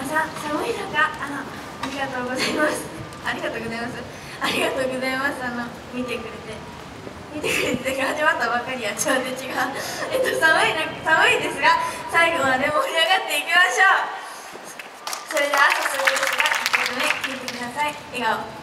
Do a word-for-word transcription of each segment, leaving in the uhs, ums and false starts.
さん寒い中あのありがとうございます。ありがとうございます。ありがとうございます。あの見てくれて見てくれて始まったばかりやちょっと違う。えっと寒いな寒いですが最後まで盛り上がっていきましょう。それでは早速ですがいっきょくめ聴いてください。笑顔。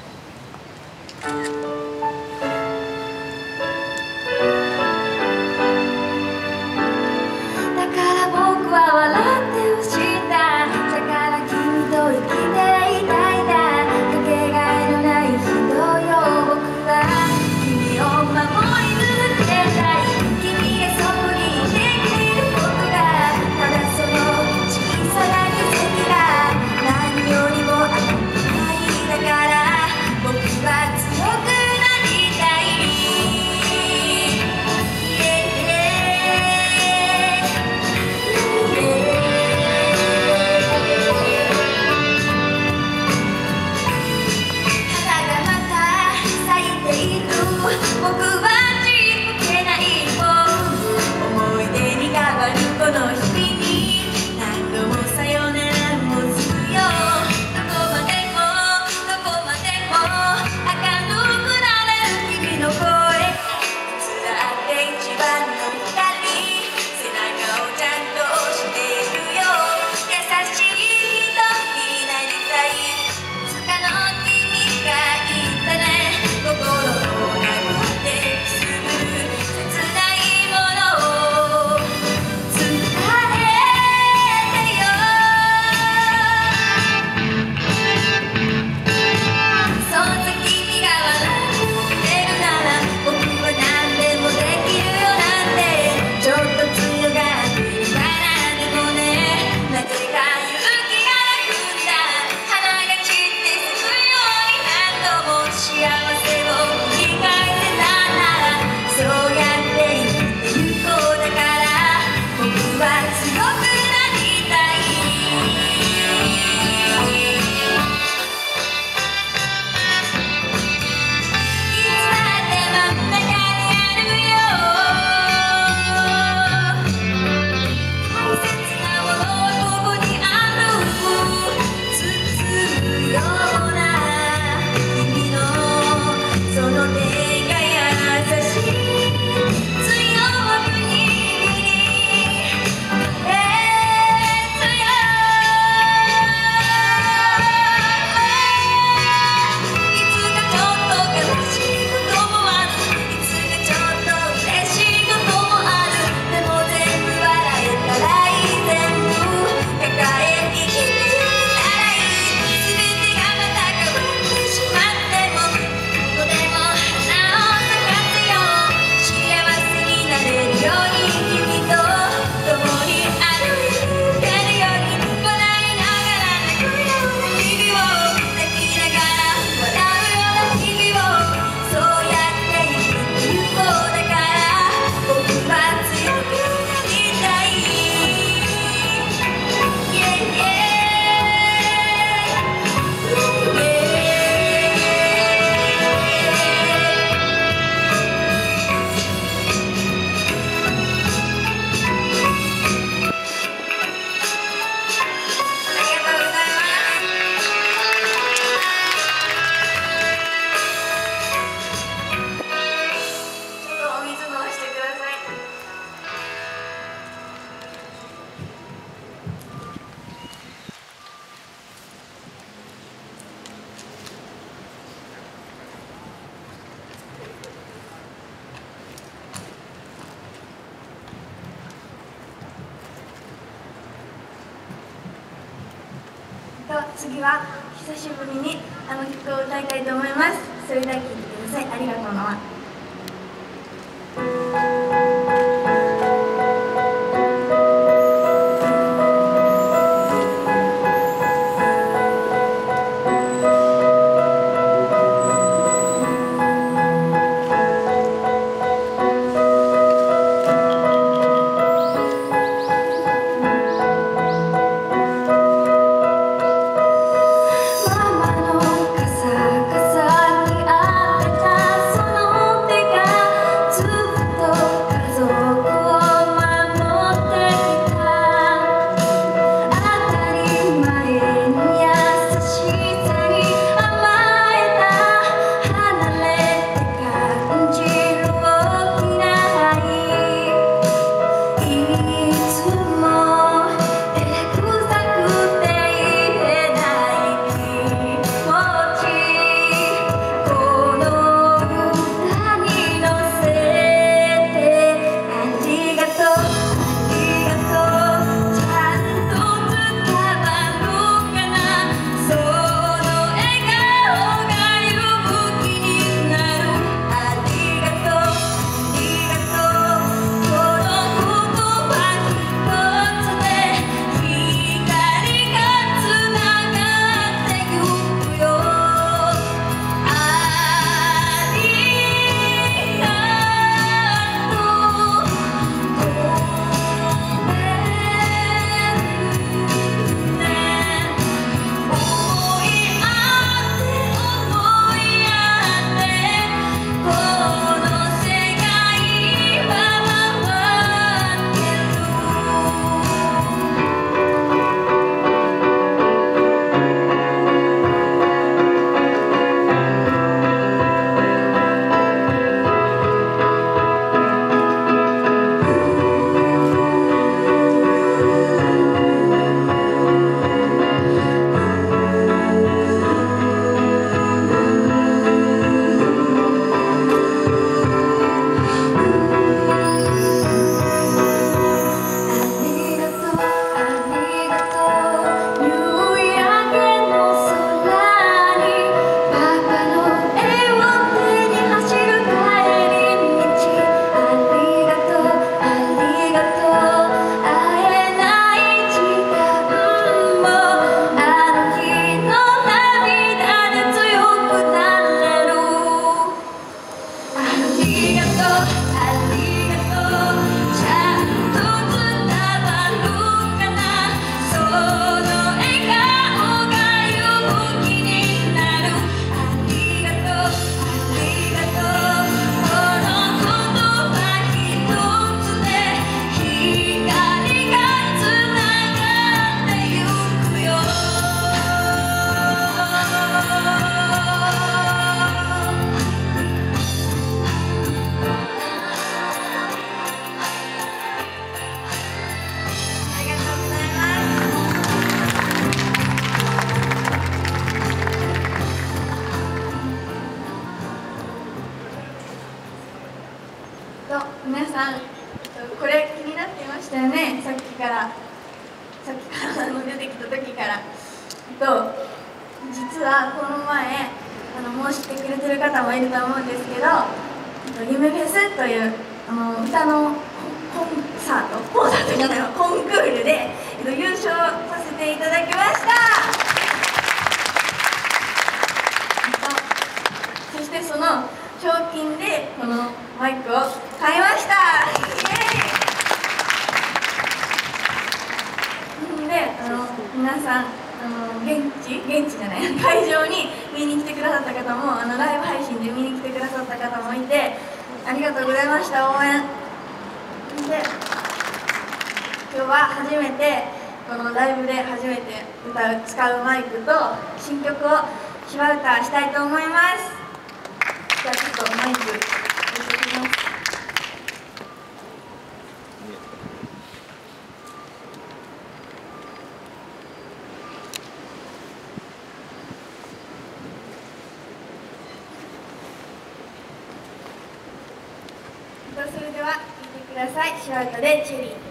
次は久しぶりにあの曲を歌いたいと思います。それでは聴いてください。ありがとうママ。 ママのカサカサにあってたそのと実はこの前あのもう知ってくれてる方もいると思うんですけど「夢フェス」というあの歌のコンサートコンサートじゃないわコンクールで優勝させていただきました。そしてその賞金でこのマイクを買いました。イエーイであの皆さんあの現地現地じゃない会場に見に来てくださった方もあのライブ配信で見に来てくださった方もいてありがとうございました。応援で今日は初めてこのライブで初めて歌う使うマイクと新曲を手話歌したいと思います。じゃあちょっとマイク入れてきます。それでは聴いてください。手話歌でチェリー。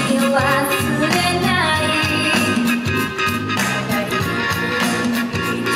忘れない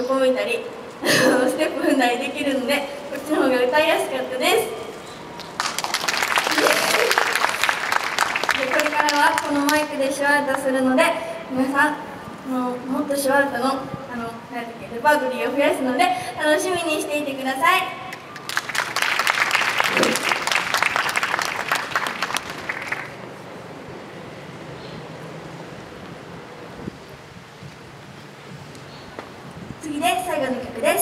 横向いたりステップ踏んだりできるので、こっちの方が歌いやすかったです。でこれからはこのマイクで手話歌するので、皆さんもうもっと手話歌のあの何だっけレパートリーを増やすので楽しみにしていてください。次で最後の曲です。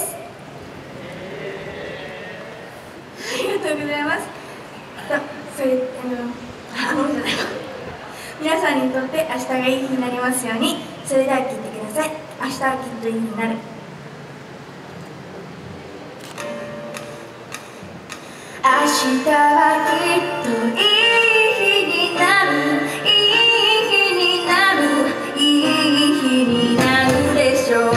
ありがとうございます。それあのあのじゃない皆さんにとって明日がいい日になりますように。それでは聴いてください。明日はきっといい日になる。明日はきっといい日になる、いい日になる、いい日になるでしょう。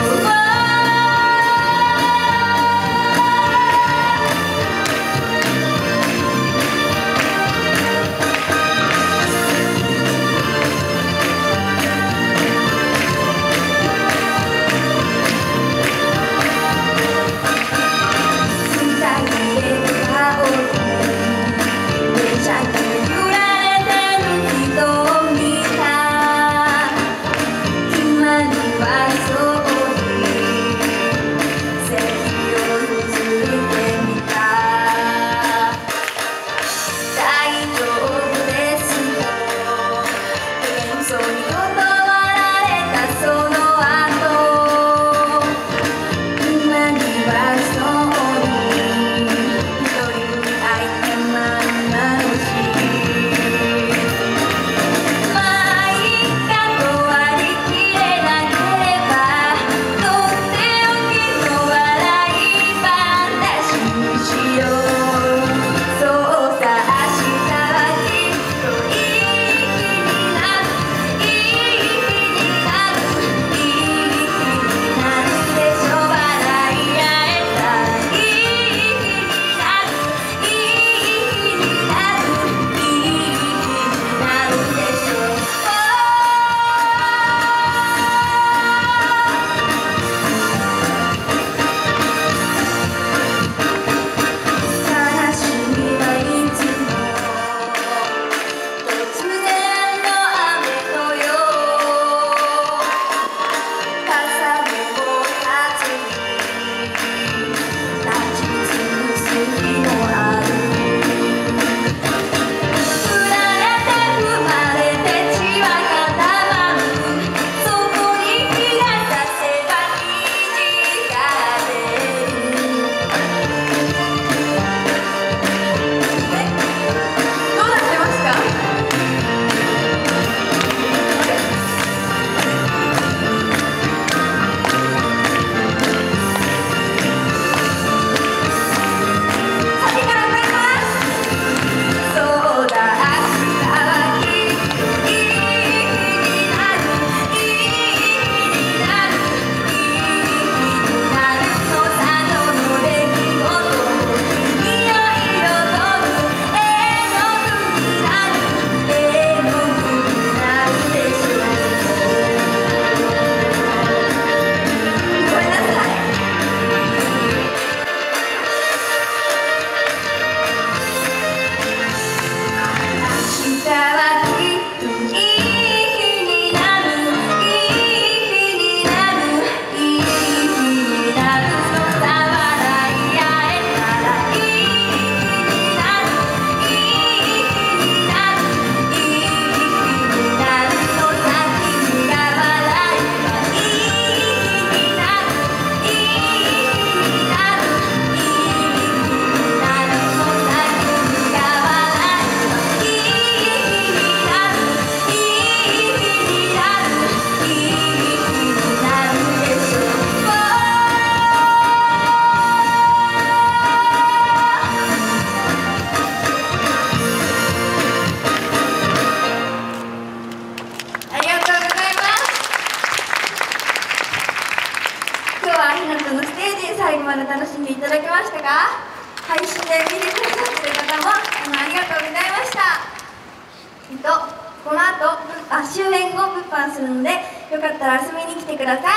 最後まで楽しんでいただけましたか？配信で見てくださってる方もあのありがとうございました。えっとこの後あ終演後物販するのでよかったら遊びに来てください。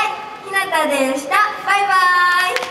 ひなたでした。バイバイ。